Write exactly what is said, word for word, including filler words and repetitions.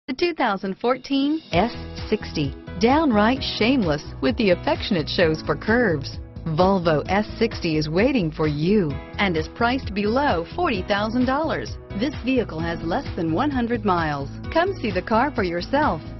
The two thousand fourteen S sixty. Downright shameless with the affection it shows for curves. Volvo S sixty is waiting for you and is priced below forty thousand dollars. This vehicle has less than one hundred miles. Come see the car for yourself.